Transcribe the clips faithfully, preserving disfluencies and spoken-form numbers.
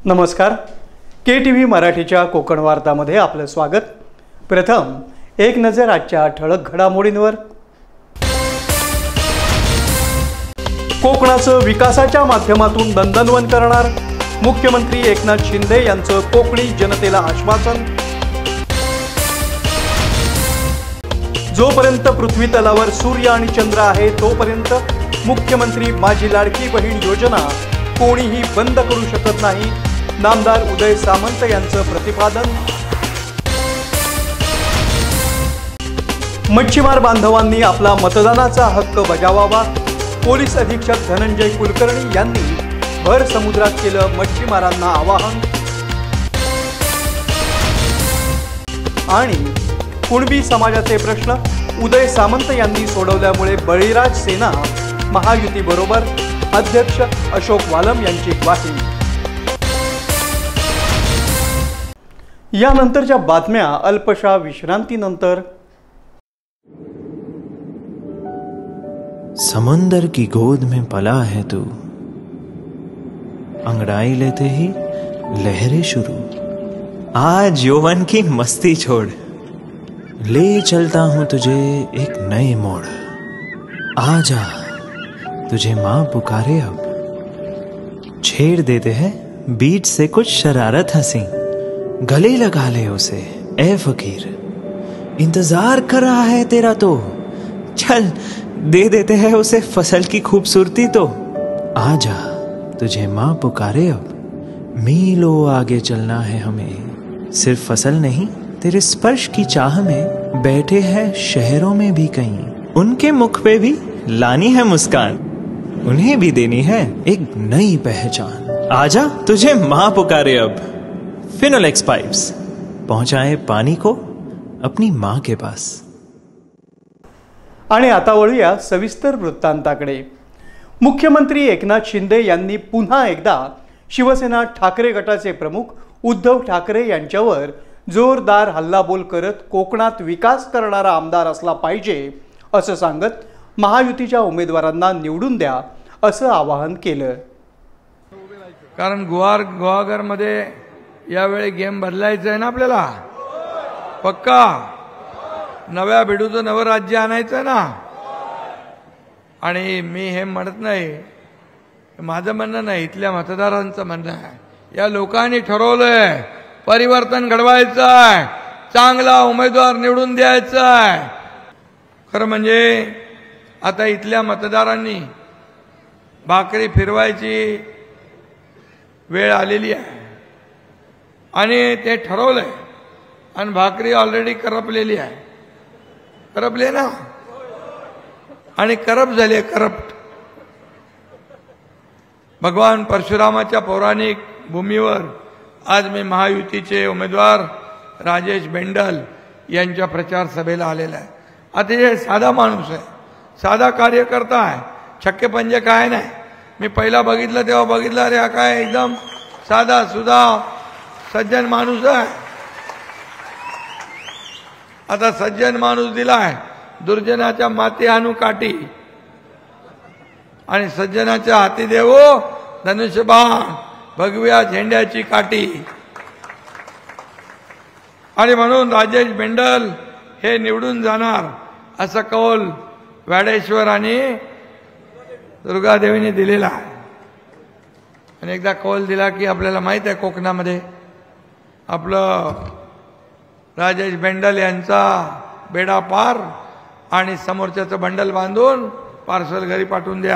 नमस्कार, के T V मराठीच्या कोकण वार्तामध्ये आपलं स्वागत। प्रथम एक नजर आजच्या ठळक घडामोडींवर। कोकणाचं विकासाच्या माध्यमातून दणदणवन करणार, मुख्यमंत्री एकनाथ शिंदे यांचं कोकणी जनतेला आश्वासन। जोपर्यंत पृथ्वी तलावर सूर्य आणि चंद्र आहे तोपर्यंत मुख्यमंत्री माझी लाडकी बहीण योजना कोणीही बंद करू शकत नाही, नामदार उदय सामंत यांचं प्रतिपादन। मच्छीमार बांधवांनी आपला मतदानाचा हक्क बजावावा, पोलीस अधीक्षक धनंजय कुलकर्णी यांनी भर समुद्रात केलं मच्छीमारांना आवाहन। आणि कुणबी समाजाचे प्रश्न उदय सामंत यांनी सोडवल्यामुळे बळीराज सेना महायुती बरोबर, अध्यक्ष अशोक वालम यांची ग्वाही। यानंतरच्या बातम्या अल्पशा विश्रांतीनंतर। समंदर की गोद में पला है तू, अंगड़ाई लेते ही लहरें शुरू। आज यौवन की मस्ती छोड़, ले चलता हूं तुझे एक नए मोड़। आजा तुझे मां पुकारे अब, छेड़ देते हैं बीच से कुछ शरारत हंसी। गले लगा ले उसे ए फकीर, इंतजार कर रहा है तेरा तो, चल दे देते हैं उसे फसल की खूबसूरती तो। आजा तुझे मां पुकारे अब, मीलों आगे चलना है हमें। सिर्फ फसल नहीं तेरे स्पर्श की चाह में बैठे हैं शहरों में भी कहीं, उनके मुख पे भी लानी है मुस्कान, उन्हें भी देनी है एक नई पहचान। आजा तुझे मां पुकारे अब, फिनोलेक्स पाइप्स पहुंचाए पानी को अपनी मां के पास। आणि आता वळूया सविस्तर वृत्तांताकडे। मुख्यमंत्री एकनाथ शिंदे यांनी पुन्हा एकदा शिवसेना ठाकरे गटाचे प्रमुख उद्धव ठाकरे यांच्यावर जोरदार हल्लाबोल करत कोकणात विकास करणारा आमदार असला पाहिजे असं सांगत महायुतीच्या उमेदवारांना निवडून द्या असं आवाहन केलं। कारण गुहार गुहागर मध्ये यावेळी गेम बदलायचं आहे ना आपल्याला, पक्का नव्या भिडूचं नवं राज्य आणायचं ना। आणि मी हे म्हणत नाही, माझं म्हणणं नाही, इथल्या मतदारांचं म्हणणं आहे। या लोकांनी ठरवलंय परिवर्तन घडवायचं आहे, चांगला उमेदवार निवडून द्यायचा आहे। खरं म्हणजे आता इथल्या मतदारांनी भाकरी फिरवायची वेळ आलेली आहे आणि ते ठरवलंय, आणि भाकरी ऑलरेडी करपलेली आहे। करपले ना, आणि करप्ट झाले, करप्ट। भगवान परशुरामाच्या पौराणिक भूमीवर आज मी महायुतीचे उमेदवार राजेश बेंडल यांच्या प्रचार सभेला आलेला आहे। अतिशय साधा माणूस आहे, साधा कार्यकर्ता आहे, छक्के पंजे काय नाही। मी पहिला बघितलं तेव्हा बघितलं, अरे हा काय एकदम साधा सुधा सज्जन माणूस आहे। आता सज्जन माणूस दिलाय, दुर्जनाच्या माती आणू काठी, आणि सज्जनाच्या हाती देवो धनुष्यबाण, भगव्या झेंड्याची काठी। आणि म्हणून राजेश बेंडल हे निवडून जाणार असा कौल वाडेश्वर आणि दुर्गादेवीने दिलेला आहे। आणि एकदा कौल दिला की आपल्याला माहित आहे कोकणामध्ये आपलं राजेश बेंडल यांचा बेडा पार, आणि समोरच्याचं बंडल बांधून पार्सल घरी पाठवून द्या।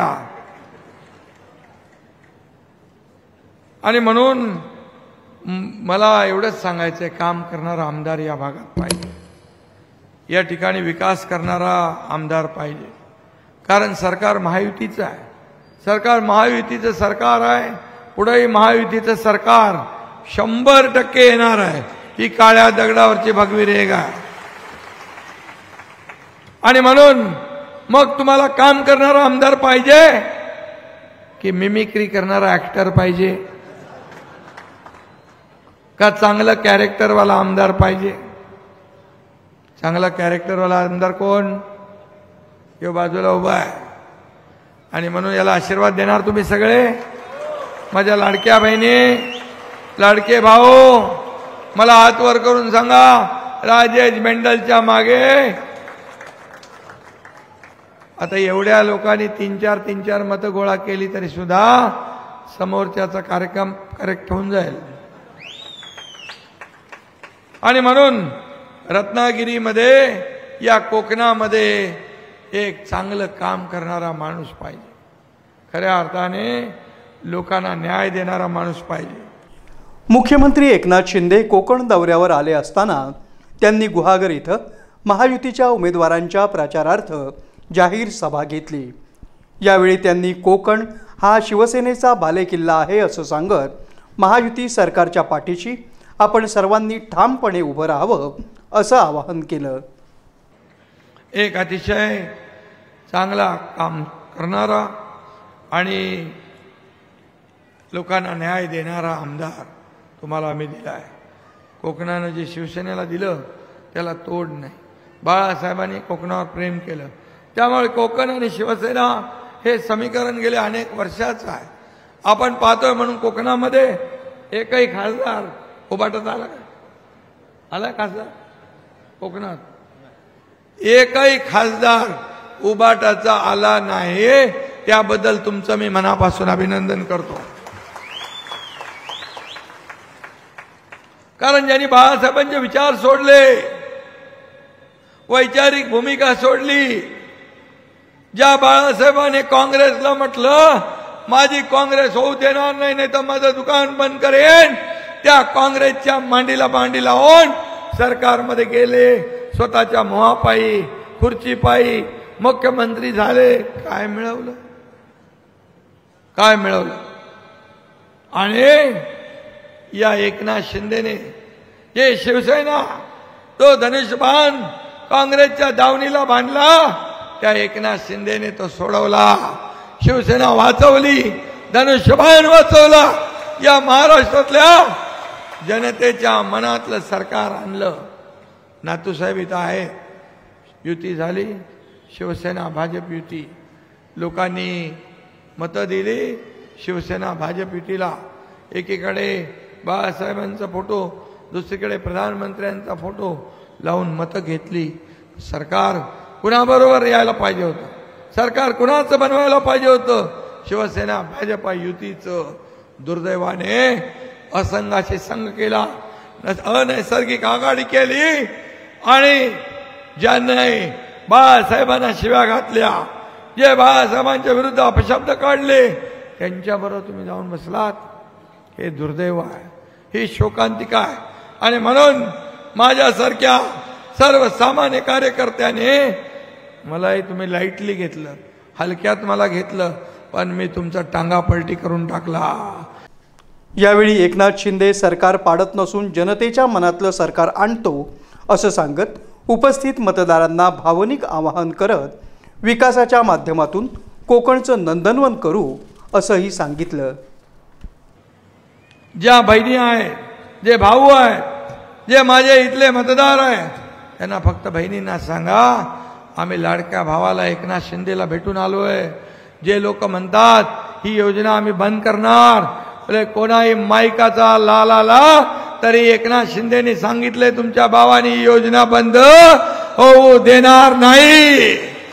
आणि म्हणून मला एवढंच सांगायचंय, काम करणारा आमदार या भागात पाहिजे, या ठिकाणी विकास करणारा आमदार पाहिजे। कारण सरकार महायुतीचं आहे, सरकार महायुतीचं सरकार आहे, पुढेही महायुतीचं सरकार शंभर टक्के येणार आहे। ही काळ्या दगडावरची भगवी रेघ आहे। आणि म्हणून मग तुम्हाला काम करणारा आमदार पाहिजे की मिमिक्री करणारा ऍक्टर पाहिजे, का चांगलं कॅरेक्टरवाला आमदार पाहिजे? चांगला कॅरेक्टरवाला आमदार कोण? यो बाजूला उभा आहे। आणि म्हणून याला आशीर्वाद देणार तुम्ही सगळे, माझ्या लाडक्या बहिणी, लाडके भाऊ मला हात वर करून सांगा, राजेश मेंडलच्या मागे आता एवढ्या लोकांनी तीन चार तीन चार मतं गोळा केली तरी सुद्धा समोरच्याचा कार्यक्रम करेक्ट होऊन जाईल. आणि म्हणून रत्नागिरीमध्ये या कोकणामध्ये एक चांगलं काम करणारा माणूस पाहिजे, खऱ्या अर्थाने लोकांना न्याय देणारा माणूस पाहिजे. मुख्यमंत्री एकनाथ शिंदे कोकण दौऱ्यावर आले असताना त्यांनी गुहागर इथं महायुतीच्या उमेदवारांच्या प्रचारार्थ जाहीर सभा घेतली. यावेळी त्यांनी कोकण हा शिवसेनेचा बालेकिल्ला आहे असं सांगत महायुती सरकारच्या पाठीशी आपण सर्वांनी ठामपणे उभं राहावं असं आवाहन केलं. एक अतिशय चांगला काम करणारा आणि लोकांना न्याय देणारा आमदार तुम्हाला आम्ही दिला आहे. कोकणानं जे शिवसेनेला दिलं त्याला तोड नाही. बाळासाहेबांनी कोकणावर प्रेम केलं, त्यामुळे कोकण आणि शिवसेना हे समीकरण गेले अनेक वर्षाचं आहे. आपण पाहतोय म्हणून कोकणामध्ये एकही खासदार उभाटत आला का? आला खासदार कोकणात? एकही खासदार उभाटाचा आला नाही. त्याबद्दल तुमचं मी मनापासून अभिनंदन करतो. कारण ज्यांनी बाळासाहेबांचे विचार सोडले, वैचारिक भूमिका सोडली, ज्या बाळासाहेबांनी काँग्रेसला म्हटलं माझी काँग्रेस होऊ देणार नाही, नाही तर माझं दुकान बंद करेन, त्या काँग्रेसच्या मांडीला मांडी लावून सरकारमध्ये गेले, स्वतःच्या मोहापायी खुर्चीपायी मुख्यमंत्री झाले. काय मिळवलं? काय मिळवलं? आणि या एकनाथ शिंदेने जे शिवसेना तो धनुष्यबाण काँग्रेसच्या दावणीला बांधला, त्या एकनाथ शिंदेने तो सोडवला. शिवसेना वाचवली, धनुष्यबाण वाचवला. या महाराष्ट्रातल्या जनतेच्या मनातलं सरकार आणलं. नातूसाहेब इथं आहे, युती झाली, शिवसेना भाजप युती. लोकांनी मतं दिली शिवसेना भाजप युतीला. एकीकडे बाळासाहेबांचा फोटो, दुसरीकडे प्रधानमंत्र्यांचा फोटो लावून मतं घेतली. सरकार कुणाबरोबर यायला पाहिजे होतं? सरकार कुणाचं बनवायला पाहिजे होतं? शिवसेना भाजपा युतीचं. दुर्दैवाने असंघाशी संघ केला, अनैसर्गिक आघाडी केली आणि ज्यांनी बाळासाहेबांना शिव्या घातल्या, जे बाळासाहेबांच्या विरुद्ध अपशब्द काढले, त्यांच्याबरोबर तुम्ही जाऊन बसलात. हे दुर्दैव आहे, ही शोकांतिका आहे. आणि म्हणून माझ्यासारख्या सर्वसामान्य कार्यकर्त्याने मलाही तुम्ही लाईटली घेतलं, हलक्यात मला घेतलं, पण मी तुमचा टांगा पलटी करून टाकला. यावेळी एकनाथ शिंदे सरकार पाडत नसून जनतेच्या मनातलं सरकार आणतो असं सांगत उपस्थित मतदारांना भावनिक आवाहन करत विकासाच्या माध्यमातून कोकणचं नंदनवन करू असंही सांगितलं. ज्या बहिणी आहेत, जे भाऊ आहेत, जे माझे इथले मतदार आहेत, त्यांना फक्त बहिणींना सांगा आम्ही लाडक्या भावाला एकनाथ शिंदेला भेटून आलोय. जे लोक म्हणतात ही योजना आम्ही बंद करणार, कोणाही माईकाचा ला ला ला तरी एकनाथ शिंदेने सांगितले तुमच्या भावानी ही योजना बंद होऊ देणार नाही.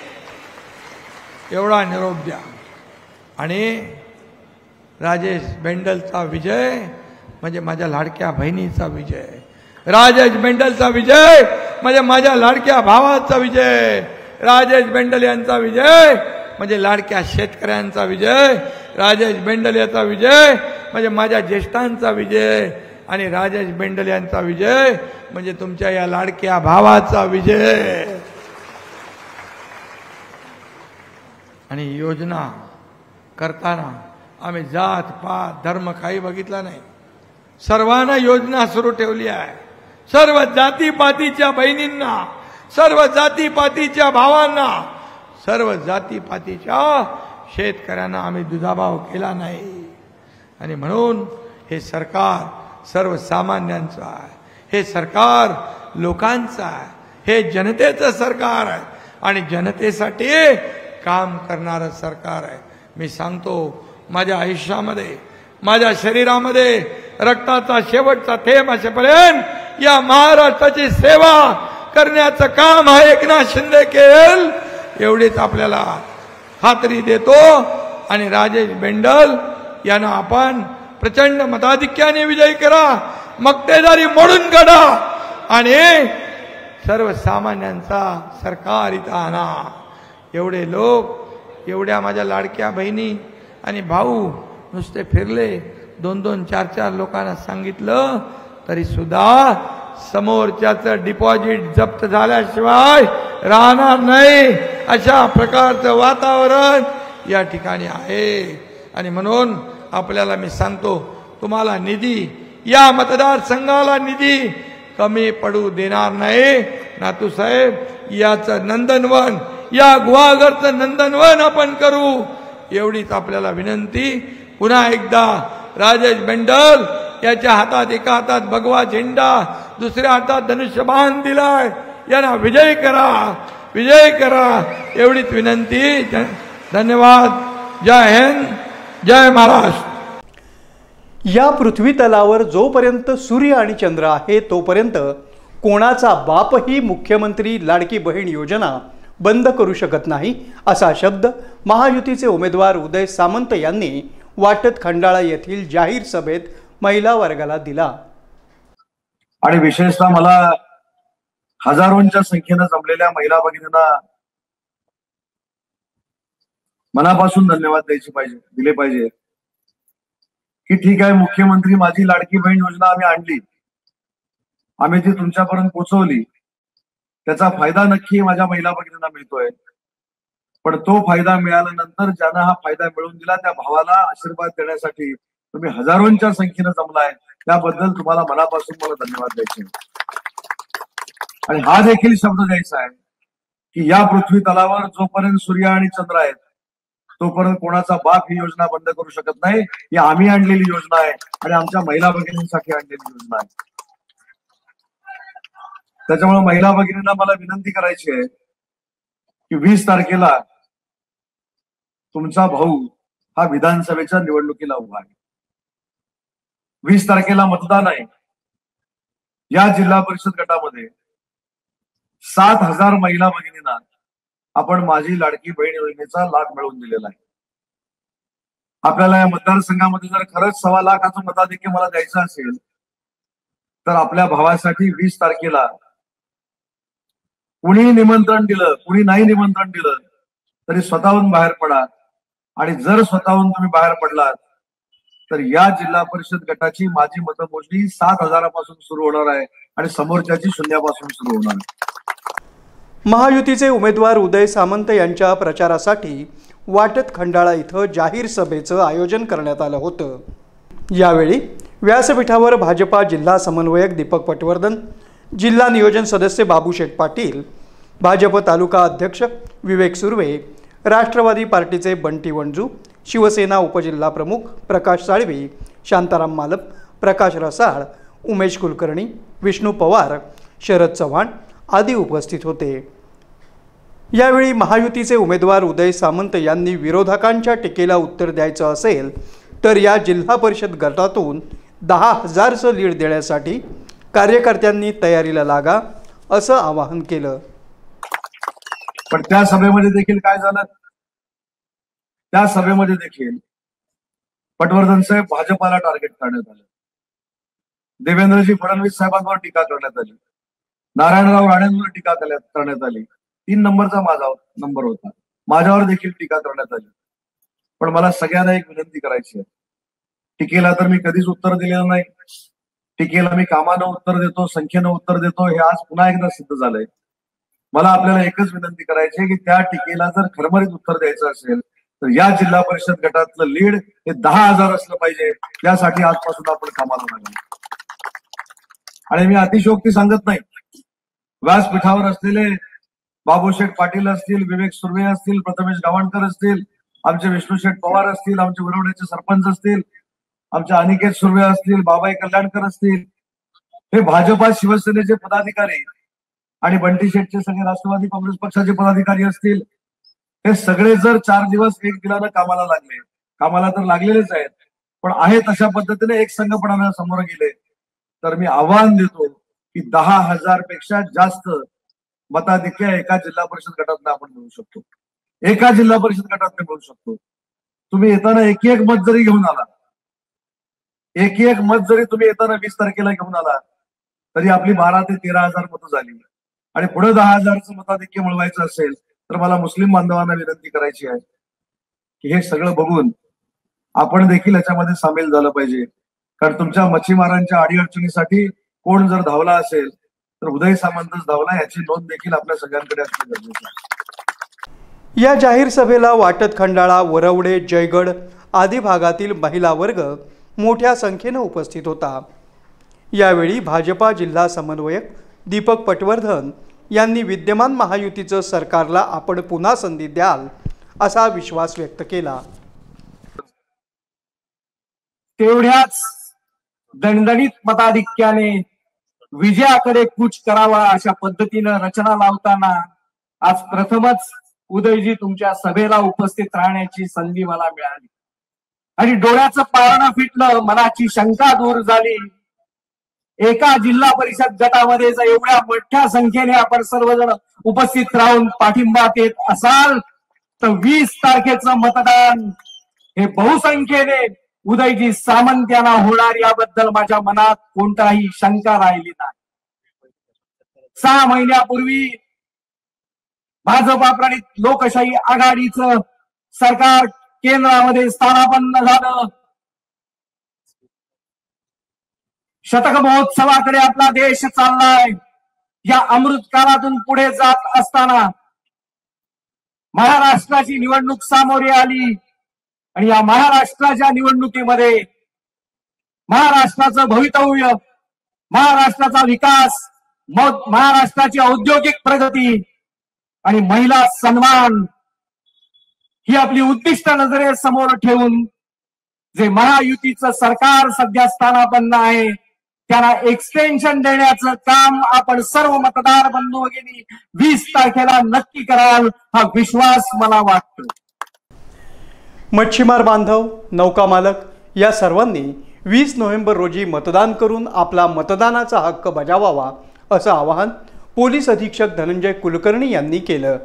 एवढा निरोप द्या. आणि राजेश मेंडलचा विजय म्हणजे माझ्या लाडक्या बहिणीचा विजय. राजेश मेंडलचा विजय म्हणजे माझ्या लाडक्या भावाचा विजय. राजेश मेंडल यांचा विजय म्हणजे लाडक्या शेतकऱ्यांचा विजय. राजेश मेंडल यांचा विजय म्हणजे माझ्या ज्येष्ठांचा विजय. आणि राजेश मेंडल यांचा विजय म्हणजे तुमच्या या लाडक्या भावाचा विजय. आणि योजना करताना आम्ही जात पात धर्म काही बघितला नाही. सर्वांना योजना सुरू ठेवली आहे. सर्व जातीपातीच्या बहिणींना, सर्व जातीपातीच्या भावांना, सर्व जातीपातीच्या शेतकऱ्यांना आम्ही दुजाभाव केला नाही. आणि म्हणून हे सरकार सर्वसामान्यांचं आहे. हे सरकार लोकांचं आहे. हे जनतेचं सरकार आहे आणि जनतेसाठी काम करणारं सरकार आहे. मी सांगतो माझ्या आयुष्यामध्ये, माझ्या शरीरामध्ये रक्ताचा शेवटचा थेंब असेपर्यंत या महाराष्ट्राची सेवा करण्याचं काम हा एकनाथ शिंदे केल, एवढीच आपल्याला खात्री देतो. आणि राजेश बेंडल यांना आपण प्रचंड मताधिक्याने विजयी करा, मक्तेदारी मोडून काढा आणि सर्वसामान्यांचा सरकार इथं आणा. एवढे लोक, एवढ्या माझ्या लाडक्या बहिणी आणि भाऊ नुसते फिरले, दोन दोन चार चार लोकांना सांगितलं तरी सुद्धा समोरच्याचं डिपॉझिट जप्त झाल्याशिवाय राहणार नाही, अशा प्रकारचं वातावरण या ठिकाणी आहे. आणि म्हणून आपल्याला मी सांगतो, तुम्हाला निधी, या मतदारसंघाला निधी कमी पडू देणार नाही. नातू साहेब, याचं नंदनवन, या गुहागरचं नंदनवन आपण करू, एवढीच आपल्याला विनंती. पुन्हा एकदा राजेश बेंडल याच्या हातात, एका हातात भगवा झेंडा, दुसऱ्या हातात धनुष्यबाण दिलाय, यांना विजय करा, विजय करा, एवढीच विनंती. धन्यवाद. जय हिंद, जय महाराष्ट्र. या पृथ्वी तलावर जोपर्यंत सूर्य आणि चंद्र आहे तोपर्यंत कोणाचा बापही मुख्यमंत्री लाडकी बहीण योजना बंद करू शकत नाही, असा शब्द महायुतीचे उमेदवार उदय सामंत यांनी वाटत खंडाळा येथील जाहीर सभेत महिला वर्गाला दिला. आणि विशेषतः मला हजारोंच्या संख्येनं जमलेल्या महिला भगिनींना मनापासून धन्यवाद द्यायचे पाहिजे दिले पाहिजे की ठीक आहे, मुख्यमंत्री माझी लाडकी बहीण योजना आम्ही आणली, आम्ही ती तुमच्यापर्यंत पोहोचवली, त्याचा फायदा नक्की माझ्या महिला भगिनींना मिळतोय. पण तो फायदा मिळाल्यानंतर ज्यांना हा फायदा मिळवून दिला त्या भावाला आशीर्वाद देण्यासाठी तुम्ही हजारोंच्या संख्येनं जमलाय, त्याबद्दल तुम्हाला मनापासून मला धन्यवाद द्यायचे. आणि हा देखील शब्द द्यायचा आहे की या पृथ्वी तलावर जोपर्यंत सूर्य आणि चंद्र आहेत तोपर्यंत कोणाचा बाप ही योजना बंद करू शकत नाही. ही आम्ही आणलेली योजना आहे आणि आमच्या महिला भगिनींसाठी आणलेली योजना आहे. त्याच्यामुळे महिला भगिनींना मला विनंती करायची आहे की वीस तारखेला तुमचा भाऊ हा विधानसभेच्या निवडणुकीला उभा आहे. वीस तारखेला मतदान आहे. या जिल्हा परिषद गटामध्ये सात हजार महिला भगिनींना आपण माझी लाडकी बहीण योजनेचा लाभ मिळवून दिलेला आहे. आपल्याला या मतदारसंघामध्ये जर खरंच सव्वा लाखाचं मताधिक्य मला द्यायचं असेल तर आपल्या भावासाठी वीस तारखेला कुणी निमंत्रण दिलं, कुणी नाही निमंत्रण दिलं तरी स्वतःहून बाहेर पडा. आणि जर स्वतःहून तुम्ही बाहेर पडलात तर या जिल्हा परिषद गटाची माझी मतमोजणी सात हजारापासून सुरू होणार आहे आणि समोरच्याची शून्यापासून सुरू होणार आहे. महायुतीचे उमेदवार उदय सामंत यांच्या प्रचारासाठी वाटत खंडाळा इथं जाहीर सभेचं आयोजन करण्यात आलं होतं. यावेळी व्यासपीठावर भाजपा जिल्हा समन्वयक दीपक पटवर्धन, जिल्हा नियोजन सदस्य बाबूशेठ पाटील, भाजप तालुका अध्यक्ष विवेक सुर्वे, राष्ट्रवादी पार्टीचे बंटी वंजू, शिवसेना उपजिल्हा प्रमुख प्रकाश साळवी, शांताराम मालप, प्रकाश रसाळ, उमेश कुलकर्णी, विष्णू पवार, शरद चव्हाण आदी उपस्थित होते. यावेळी महायुतीचे उमेदवार उदय सामंत यांनी विरोधकांच्या टीकेला उत्तर द्यायचं असेल तर या जिल्हा परिषद गटातून दहा हजारचं लीड देण्यासाठी कार्यकर्त्यांनी तयारीला लागा असं आवाहन केलं. पण त्या सभेमध्ये देखील काय झालं, त्या सभेमध्ये देखील पटवर्धन साहेब भाजपाला टार्गेट करण्यात आलं, देवेंद्रजी फडणवीस साहेबांवर टीका करण्यात आली, नारायणराव राणेंवर टीका करण्यात आली, तीन नंबरचा माझा नंबर होता, माझ्यावर देखील टीका करण्यात आली. पण मला सगळ्यांना एक विनंती करायची आहे, टीकेला तर मी कधीच उत्तर दिलेलं नाही. टीकेला मी कामानं उत्तर देतो, संख्येनं उत्तर देतो, हे आज पुन्हा एकदा सिद्ध झालंय. मला आपल्याला एकच विनंती करायची आहे की त्या टीकेला जर खरमरीत उत्तर द्यायचं असेल तर या जिल्हा परिषद गटातलं लीड हे दहा हजार असलं पाहिजे. यासाठी आजपासून आपण कामाला लागलो. आणि मी अतिशयोक्ती सांगत नाही. व्यासपीठावर असलेले बाबूशेठ पाटील असतील, विवेक सुर्वे असतील, प्रथमेश गावणकर असतील, आमचे विष्णुशेठ पवार असतील, आमचे विरोड्याचे सरपंच असतील, आमचे अनिकेत सुर्वे असतील, बाबाई कल्याणकर असतील, हे भाजपा शिवसेनेचे पदाधिकारी आणि बंटी शेठचे सगळे राष्ट्रवादी काँग्रेस पक्षाचे पदाधिकारी असतील, हे सगळे जर चार दिवस एक दिलानं कामाला लागले, कामाला तर लागलेलेच आहेत, पण आहे तशा पद्धतीने एक संघपणाने समोर गेले तर मी आव्हान देतो की दहा हजार पेक्षा जास्त मताधिक्य एका जिल्हा परिषद गटात आपण मिळू शकतो, एका जिल्हा परिषद गटात मिळू शकतो. तुम्ही येताना एक एक मत जरी घेऊन आला, एक एक मत जरी तुम्ही येताना वीस तारखेला घेऊन आला तरी आपली बारा ते तेरा हजार मतं झाली. आणि पुढे दहा हजारचं मताधिक्य मिळवायचं असेल तर मला मुस्लिम बांधवांना विनंती करायची आहे की हे सगळं बघून आपण देखील याच्यामध्ये सामील झालं पाहिजे. कारण तुमच्या मच्छीमारांच्या अडीअडचणीसाठी कोण जर धावला असेल तर उदय सामंतच धावला, याची नोंद देखील आपल्या सगळ्यांकडे असणे गरजेचं आहे. या जाहीर सभेला वाटत खंडाळा, वरवडे, जयगड आदी भागातील महिला वर्ग मोठ्या संख्येने उपस्थित होता. यावेळी भाजपा जिल्हा समन्वयक दीपक पटवर्धन यांनी विद्यमान महायुतीचं सरकारला आपण पुन्हा संधी द्याल असा विश्वास व्यक्त केला. तेवढ्याच दणदणीत मताधिक्याने विजयाकडे कूच करावा अशा पद्धतीनं रचना लावताना आज प्रथमच उदयजी तुमच्या सभेला उपस्थित राहण्याची संधी मला मिळाली आणि डोळ्याचं पारणं फिटलं, मनाची शंका दूर झाली. एका जिल्हा परिषद गटामध्ये जर एवढ्या मोठ्या संख्येने आपण सर्वजण उपस्थित राहून पाठिंबा देत असाल तर वीस तारखेचं मतदान हे बहुसंख्येने उदयजी सामंत यांना होणार याबद्दल माझ्या मनात कोणताही शंका राहिली नाही. सहा महिन्यापूर्वी भाजपा प्रणित लोकशाही आघाडीचं सरकार केंद्रामध्ये स्थानापन्न झालं. शतक महोत्सवाकडे आपला देश चाललाय. या अमृत काळातून पुढे जात असताना महाराष्ट्राची निवडणूक सामोरी आली आणि या महाराष्ट्राच्या निवडणुकीमध्ये महाराष्ट्राचं भवितव्य, महाराष्ट्राचा विकास, महाराष्ट्राची औद्योगिक प्रगती आणि महिला सन्मान ही आपली उद्दिष्ट नजरेसमोर ठेवून जे महायुतीचं सरकार सध्या स्थानापन्न आहे त्याला एक्सटेन्शन देण्याचं काम आपण सर्व मतदार बंधू भगिनी वीस तारखेला नक्की कराल हा विश्वास मला वाटतो. मच्छीमार बांधव, नौका मालक या सर्वांनी वीस नोव्हेंबर रोजी मतदान करून आपला मतदानाचा हक्क बजावावा असं आवाहन पोलीस अधीक्षक धनंजय कुलकर्णी यांनी केलं.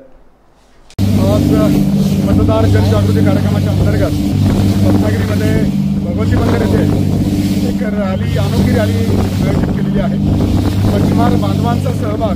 आज मतदार जनजागृती कार्यक्रमाच्या अंतर्गत रत्नागिरीमध्ये भगवती मंदिर येथे एक रॅली, अनोखी रॅली आयोजित केलेली आहे. मच्छीमार बांधवांचा सहभाग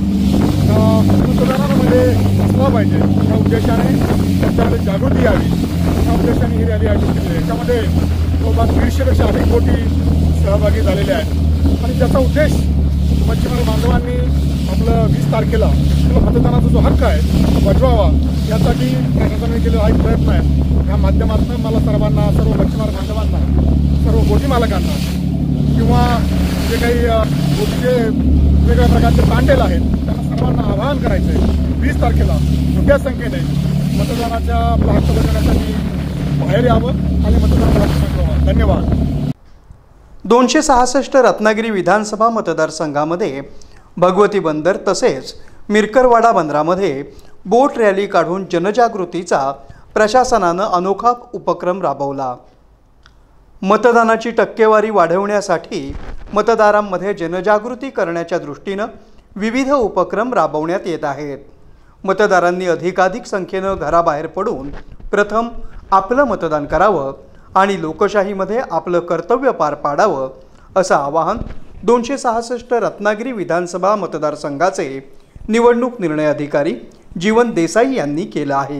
मतदानामध्ये असला पाहिजे या उद्देशाने त्यांच्यामध्ये जागृती यावी या उद्देशाने ही रॅली आयोजित केली आहे. याच्यामध्ये जवळपास दीडशेपेक्षा अधिक कोटी सहभागी झालेले आहेत आणि त्याचा उद्देश मच्छीमार बांधवांनी आपलं वीस तारखेला आपला मतदानाचा जो हक्क आहे बजवावा यासाठी प्रशासनाने केलेला हा एक प्रयत्न आहे. या माध्यमातून मला सर्वांना, सर्व मच्छीमार बांधवांना, सर्व बोटी मालकांना किंवा जे काही बोटीचे वेगवेगळ्या प्रकारचे तांडेल आहेत त्यांना सर्वांना आवाहन करायचं आहे वीस तारखेला मोठ्या संख्येने मतदानाच्या आपला हक्क बजावण्यासाठी बाहेर यावं आणि मतदानाचा हक्क बजावावा. धन्यवाद. दोनशे सहासष्ट रत्नागिरी विधानसभा मतदारसंघामध्ये भगवती बंदर तसेच मिरकरवाडा बंदरामध्ये बोट रॅली काढून जनजागृतीचा प्रशासनानं अनोखा उपक्रम राबवला. मतदानाची टक्केवारी वाढवण्यासाठी मतदारांमध्ये जनजागृती करण्याच्या दृष्टीनं विविध उपक्रम राबवण्यात येत आहेत. मतदारांनी अधिकाधिक संख्येनं घराबाहेर पडून प्रथम आपलं मतदान करावं आणि लोकशाहीमध्ये आपलं कर्तव्य पार पाडावं असं आवाहन दोनशे सहासष्ट रत्नागिरी विधानसभा मतदारसंघाचे निवडणूक निर्णय अधिकारी जीवन देसाई यांनी केलं आहे.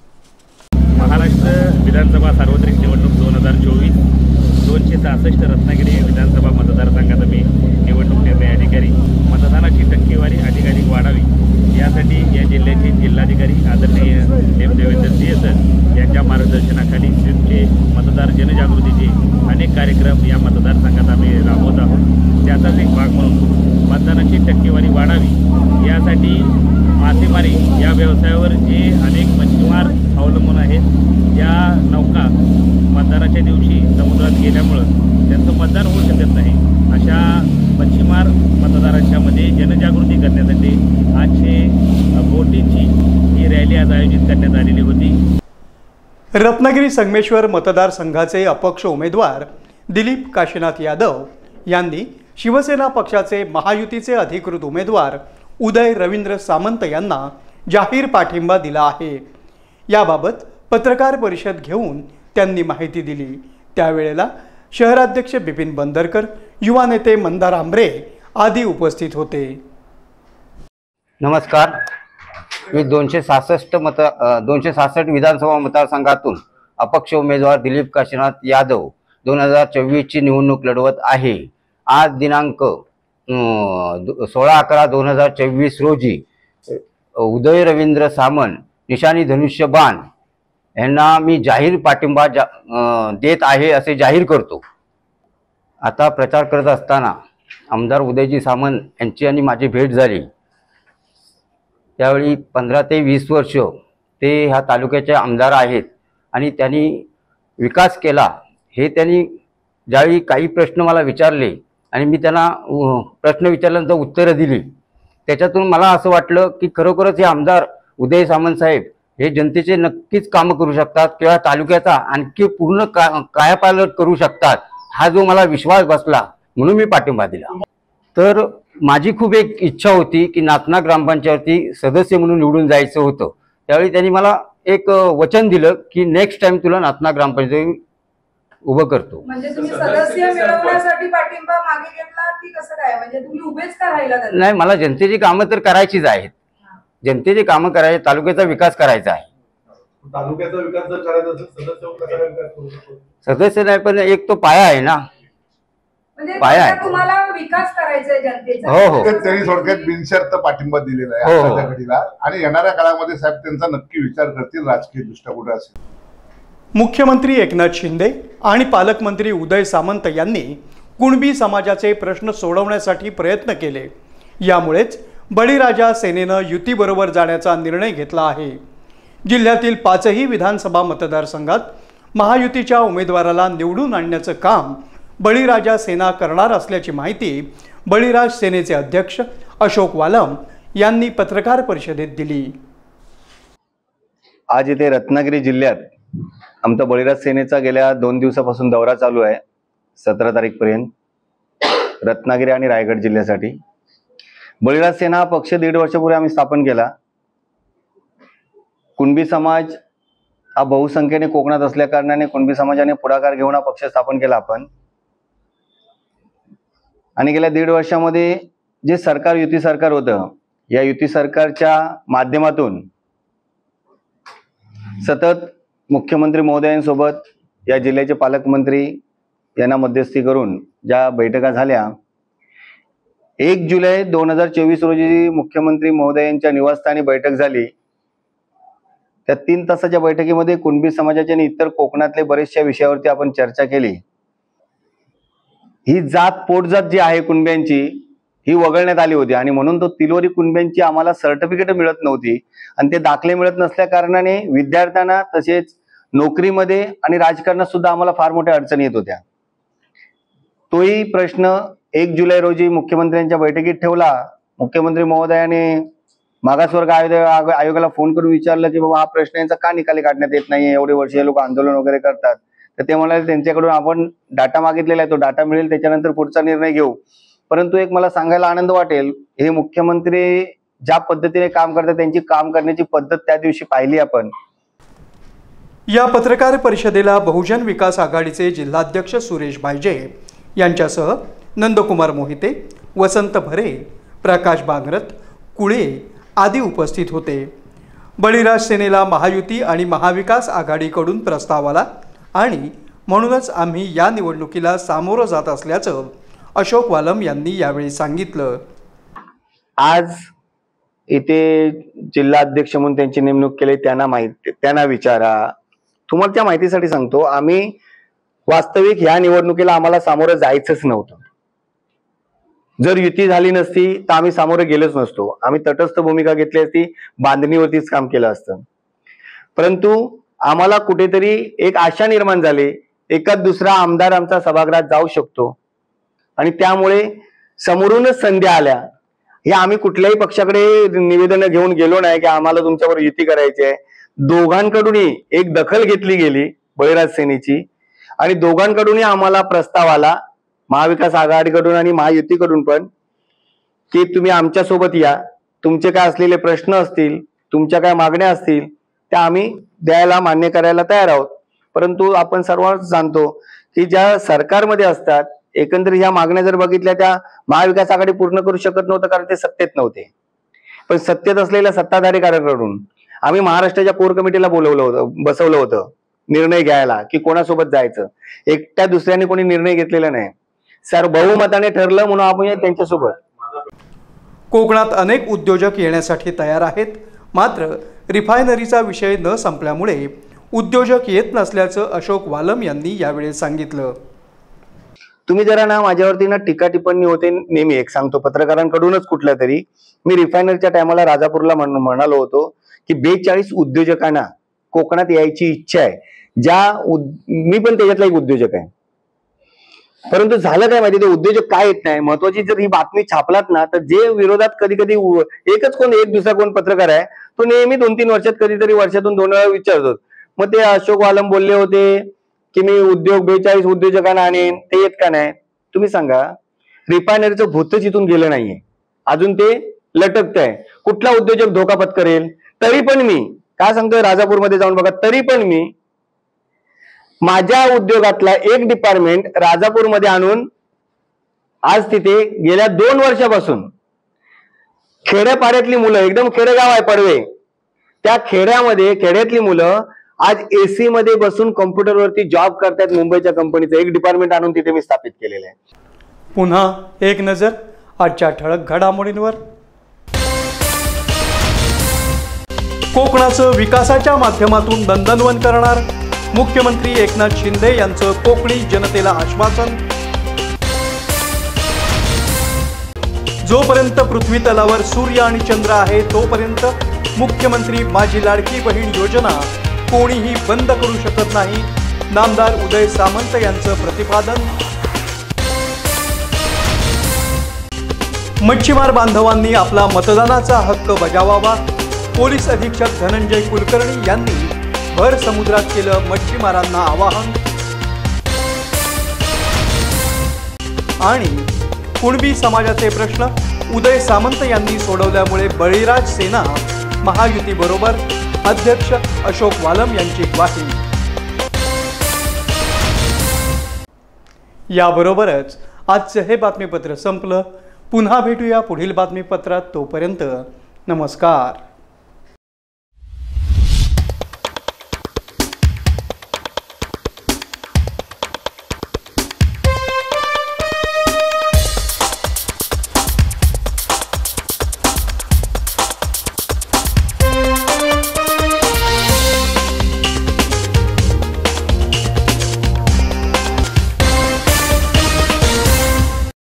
महाराष्ट्र विधानसभा सार्वत्रिक निवडणूक दोन हजार चोवीस दोनशे सहासष्ट रत्नागिरी विधानसभा मतदारसंघात मी निवडणूक निर्णय अधिकारी मतदानाची टक्केवारी अधिकाधिक वाढावी यासाठी या जिल्ह्याचे जिल्हाधिकारी आदरणीय देवेंद्र सिंह सर यांच्या मार्गदर्शनाखाली स्वीपचे मतदार जनजागृतीचे अनेक कार्यक्रम या मतदारसंघात आम्ही राबवत आहोत. त्याचाच एक भाग म्हणून मतदानाची टक्केवारी वाढावी यासाठी मासेमारी या व्यवसायावर जे अनेक मच्छीमार अवलंबून आहेत या नौका मतदानाच्या दिवशी समुद्रात गेल्यामुळं त्यांचं मतदान होऊ शकत नाही. अशा मच्छीमार मतदारांच्या मध्ये जनजागृती करण्यासाठी आजचे बोटीची ही रॅली आज आयोजित करण्यात आलेली होती. रत्नागिरी संगमेश्वर मतदारसंघाचे अपक्ष उमेदवार दिलीप काशीनाथ यादव यांनी शिवसेना पक्षाचे महायुतीचे अधिकृत उमेदवार उदय रवींद्र सामंत यांना जाहीर पाठिंबा दिला आहे। याबाबत पत्रकार परिषद घेऊन त्यांनी माहिती दिली। त्यावेळेला शहराध्यक्ष बिपिन बंदरकर, युवा नेते मंदार आंबरे आदी उपस्थित होते। नमस्कार, मी दोनशे सहासष्ट मत दोनशे सहासष्ट विधानसभा मतदारसंघातून अपक्ष उमेदवार दिलीप काशीनाथ यादव दोन हजार चोवीस ची निवडणूक लढवत आहे। आज दिनांक सोळा अकरा दोन हजार चोवीस रोजी उदय रवींद्र सामंत निशाणी धनुष्यबाण यांना मी जाहीर पाठिंबा जा देत आहे असे जाहीर करतो। आता प्रचार करत असताना आमदार उदयजी सामंत यांची आणि माझी भेट झाली। त्यावेळी पंधरा ते वीस वर्ष ते ह्या तालुक्याचे आमदार आहेत आणि त्यांनी विकास केला हे त्यांनी ज्यावेळी काही प्रश्न मला विचारले आणि मी त्यांना प्रश्न विचारल्यानंतर उत्तरं दिली, त्याच्यातून मला असं वाटलं की खरोखरच हे आमदार उदय सामंत साहेब हे जनतेचे नक्कीच कामं करू शकतात किंवा तालुक्याचा आणखी पूर्ण का कायापालट करू शकतात, हा जो मला विश्वास बसला म्हणून मी पाठिंबा दिला। तर माझी खूप एक इच्छा होती की नातना ग्रामपंचायती सदस्य म्हणून निवडून जायचं होतं। त्यावेळी त्यांनी मला एक वचन दिलं की नेक्स्ट टाइम तुला नातना ग्रामपंचायत उभं करतो। म्हणजे तुम्ही सदस्य मिळवण्यासाठी पाठिंबा मागे घेतला की कसं काय, म्हणजे तुम्ही उभेच का राहिला? नाही, मला जनतेची कामं तर करायचीच आहेत, जनतेची कामं करायची, तालुक्याचा विकास करायचा आहे। तालुक्याचा विकास जर करायचा असेल सदस्य कसा विकास करू शकतो? सदस्य नाही पण एक तो पाया आहे ना, म्हणजे पाया आहे। तुम्हाला विकास करायचा आहे जनतेचा। हो हो, त्यांनी थोडक्यात बिनशर्त पाठिंबा दिलेला हो, आहे हो। आजच्या घडीला आणि येणाऱ्या काळामध्ये साहेब त्यांचा नक्की विचार करतील राजकीय दृष्ट्या कुठे असेल। मुख्यमंत्री एकनाथ शिंदे आणि पालकमंत्री उदय सामंत यांनी कुणबी समाजाचे प्रश्न सोडवण्यासाठी प्रयत्न केले। यामुळेच बळीराजा सेनेनं युतीबरोबर जाण्याचा निर्णय घेतला आहे। जिल्ह्यातील पाचही विधानसभा मतदारसंघात महायुतीच्या उमेदवाराला निवडून आणण्याचं काम बळीराजा सेना करणार असल्याची माहिती बळीराज सेनेचे अध्यक्ष अशोक वालम यांनी पत्रकार परिषदेत दिली। आज इथे रत्नागिरी जिल्ह्यात आमचा बळीराज सेनेचा गेल्या दोन दिवसापासून दौरा चालू आहे, सतरा तारीख पर्यंत रत्नागिरी आणि रायगड जिल्ह्यासाठी। बळीराज सेना हा पक्ष दीड वर्षापूर्वी आम्ही स्थापन केला। कुणबी समाज हा बहुसंख्येने कोकणात असल्या कारणाने कुणबी समाजाने पुढाकार घेऊन हा पक्ष स्थापन केला आपण। आणि गेल्या दीड वर्षामध्ये जे सरकार युती सरकार होतं, या युती सरकारच्या माध्यमातून सतत मुख्यमंत्री महोदयांसोबत या जिल्ह्याचे पालकमंत्री यांना मध्यस्थी करून ज्या बैठका झाल्या, एक जुलै दोन हजार चोवीस रोजी मुख्यमंत्री महोदयांच्या निवासस्थानी बैठक झाली। त्या तीन तासाच्या बैठकीमध्ये कुणबी समाजाच्या आणि इतर कोकणातले बरेचशा विषयावरती आपण चर्चा केली। ही जात पोटजात जी आहे कुणब्यांची ही वगळण्यात आली होती आणि म्हणून तो तिलोरी कुणब्यांची आम्हाला सर्टिफिकेट मिळत नव्हती आणि ते दाखले मिळत नसल्या कारणाने विद्यार्थ्यांना तसेच नोकरीमध्ये आणि राजकारणात सुद्धा आम्हाला फार मोठ्या अडचणी येत होत्या। तोही प्रश्न एक जुलै रोजी मुख्यमंत्र्यांच्या बैठकीत ठेवला। मुख्यमंत्री महोदयाने मागासवर्ग आयोग आयोगाला फोन करून विचारलं की बाबा हा प्रश्न यांचा का निकाली काढण्यात येत नाही, एवढे वर्ष हे लोक आंदोलन वगैरे करतात। तर ते म्हणाले त्यांच्याकडून आपण डाटा मागितलेला आहे, तो डाटा मिळेल त्याच्यानंतर पुढचा निर्णय घेऊ। परंतु एक मला सांगायला आनंद वाटेल, हे मुख्यमंत्री ज्या पद्धतीने काम करतात त्यांची काम करण्याची पद्धत त्या दिवशी पाहिली आपण। या पत्रकार परिषदेला बहुजन विकास आघाडीचे जिल्हाध्यक्ष सुरेश भाईजे यांच्यासह नंदकुमार मोहिते, वसंत भरे, प्रकाश बांगरत, कुळे आदी उपस्थित होते। बळीराज सेनेला महायुती आणि महाविकास आघाडीकडून प्रस्ताव आला आणि म्हणूनच आम्ही या निवडणुकीला सामोरं जात असल्याचं अशोक वालम यांनी यावेळी सांगितलं। आज इथे जिल्हाध्यक्ष म्हणून त्यांची नेमणूक केली, त्यांना माहिती त्यांना विचारा। तुम्हाला त्या माहितीसाठी सांगतो, आम्ही वास्तविक ह्या निवडणुकीला आम्हाला सामोरं जायचंच नव्हतं। जर युती झाली नसती तर आम्ही सामोरे गेलोच नसतो, आम्ही तटस्थ भूमिका घेतली असती, बांधणीवरतीच काम केलं असतं। परंतु आम्हाला कुठेतरी एक आशा निर्माण झाली, एखाद दुसरा आमदार आमचा सभागृहात जाऊ शकतो आणि त्यामुळे समोरूनच संधी आल्या। हे आम्ही कुठल्याही पक्षाकडे निवेदन घेऊन गेलो नाही की आम्हाला तुमच्यावर युती करायची आहे। दोघांकडूनही एक दखल घेतली गेली बळीराज सेनेची आणि दोघांकडूनही आम्हाला प्रस्ताव आला, महाविकास आघाडीकडून आणि महायुतीकडून पण, की तुम्ही आमच्या सोबत या, तुमचे काय असलेले प्रश्न असतील, तुमच्या काय मागण्या असतील त्या आम्ही द्यायला मान्य करायला तयार आहोत. परंतु आपण सर्वच जाणतो की ज्या सरकारमध्ये असतात एकंदरीत ह्या मागण्या जर बघितल्या त्या महाविकास आघाडी पूर्ण करू शकत नव्हतं, कारण ते सत्तेत नव्हते. पण सत्तेत असलेल्या सत्ताधारी कार्याकडून आम्ही महाराष्ट्राच्या कोर कमिटीला बोलवलं होतं, बसवलं होतं निर्णय घ्यायला की कोणासोबत जायचं. एकट्या दुसऱ्याने कोणी निर्णय घेतलेला नाही, सर बहुमताने ठरलं म्हणून आपण त्यांच्यासोबत. कोकणात अनेक उद्योजक येण्यासाठी तयार आहेत, मात्र रिफायनरीचा विषय न संपल्यामुळे उद्योजक येत नसल्याचं अशोक वालम यांनी यावेळी सांगितलं. तुम्ही जरा ना माझ्यावरती ना टीका टिप्पणी होते नेहमी, एक सांगतो पत्रकारांकडूनच कुठल्या तरी. मी रिफायनरीच्या टायमाला राजापूरला म्हणालो होतो की बेचाळीस उद्योजकांना कोकणात यायची इच्छा आहे, ज्या मी पण त्याच्यातला एक उद्योजक आहे. परंतु झालं काय माहिती, ते उद्योजक काय येत नाही. महत्वाची जर ही बातमी छापलात ना तर जे विरोधात कधी कधी एकच कोण एक दुसरा कोण पत्रकार आहे तो नेहमी दोन तीन वर्षात कधीतरी वर्षातून दोन वेळा विचारतो. मग ते अशोक वालम बोलले होते की मी उद्योग बेचाळीस उद्योजकांना आणेन, ते येत का नाही. तुम्ही सांगा, रिफायनरीचं भूतच इथून गेलं नाहीये, अजून ते लटकत आहे. कुठला उद्योजक धोका पत्करेल. तरी पण मी काय सांगतोय, राजापूरमध्ये जाऊन बघा, तरी पण मी माझ्या उद्योगातला एक डिपार्टमेंट राजापूरमध्ये आणून आज तिथे गेल्या दोन वर्षापासून खेड्यापाड्यातली मुलं, एकदम खेडेगाव आहे पडवे, त्या खेड्यामध्ये खेड्यातली मुलं आज एसी मध्ये बसून कॉम्प्युटरवरती जॉब करतात. मुंबईच्या कंपनीचं एक डिपार्टमेंट आणून तिथे मी स्थापित केलेलं आहे. पुन्हा एक नजर आजच्या ठळक घडामोडींवर. कोकणाचं विकासाच्या माध्यमातून दणदणवन करणार, मुख्यमंत्री एकनाथ शिंदे यांचं कोकणी जनतेला आश्वासन. जोपर्यंत पृथ्वी तलावर सूर्य आणि चंद्र आहे तोपर्यंत मुख्यमंत्री माझी लाडकी बहीण योजना कोणीही बंद करू शकत नाही, नामदार उदय सामंत यांचं प्रतिपादन. मच्छीमार बांधवांनी आपला मतदानाचा हक्क बजावावा, पोलीस अधीक्षक धनंजय कुलकर्णी यांनी भर समुद्रात केलं मच्छीमारांना आवाहन. आणि कुणबी समाजाचे प्रश्न उदय सामंत यांनी सोडवल्यामुळे बळीराज सेना महायुतीबरोबर, अध्यक्ष अशोक वालम यांची ग्वाही. याबरोबरच आजचं हे बातमीपत्र संपलं. पुन्हा भेटूया पुढील बातमीपत्रात. तोपर्यंत नमस्कार.